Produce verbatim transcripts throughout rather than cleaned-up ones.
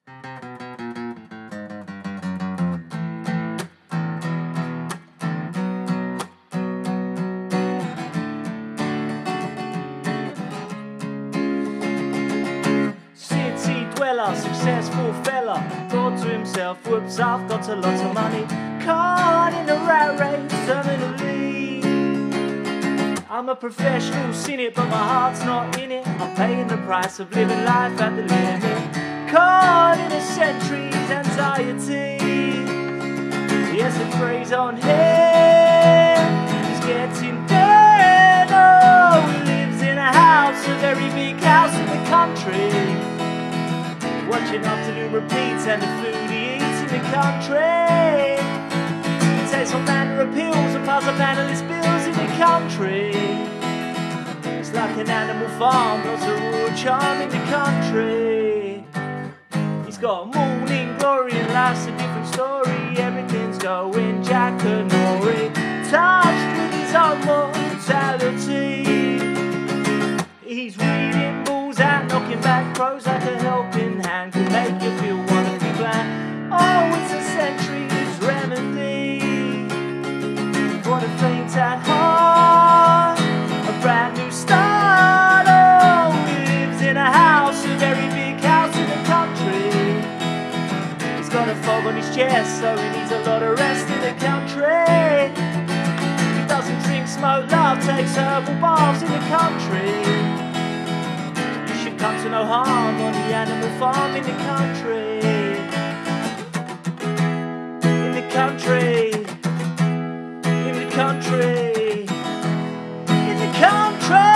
Successful fella, thought to himself, whoops, I've got a lot of money. Caught in a rat race, terminally. I'm a professional, seen it, but my heart's not in it. I'm paying the price of living life at the limit. Caught in a century's anxiety. Yes, the phrase on here is getting dead. Oh, he lives in a house, a very big house in the country. Watching afternoon repeats and the food he eats in the country. He takes all manner of pills and piles up analyst bills in the country. It's like an animal farm, lots of rural charm in the country. He's got morning glory and life's a different story. Everything's going Jack and Nori, touched with his own mortality. He's reading bulls and knocking back crows like a helping hand can make you feel wonderfully glad. Oh, it's a century's remedy for the faint at heart, a brand new start. Oh, he lives in a house, a very big house in the country. He's got a fog on his chest, so he needs a lot of rest in the country. He doesn't drink, smoke, love, takes herbal baths in the country. Come to no harm on the animal farm in the country. In the country. In the country. In the country.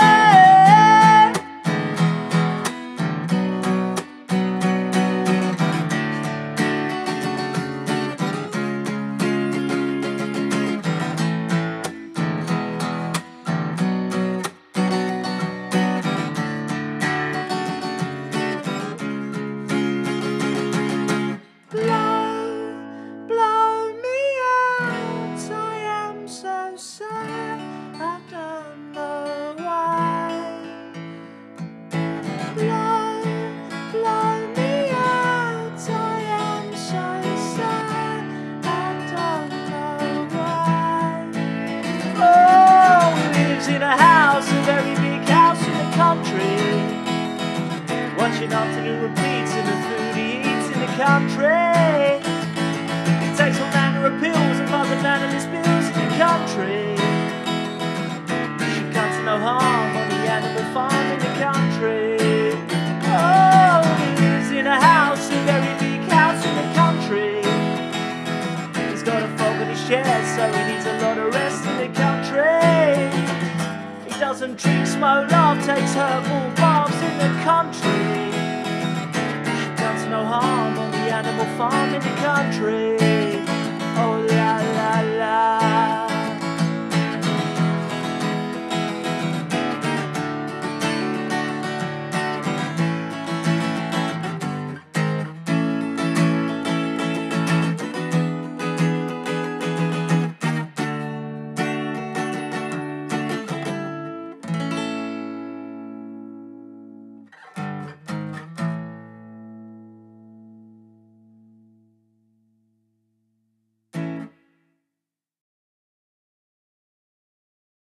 In a house, a very big house in the country. Watching afternoon repeats and the food he eats in the country. He takes all manner of pills and piles up analyst bills in the country. You should come to no harm on the animal farm in the country. Oh, he lives in a house, a very big house in the country. He's got a fog on his chest, so he needs a lot of rest in the country. Doesn't drink, smoke, love, takes herbal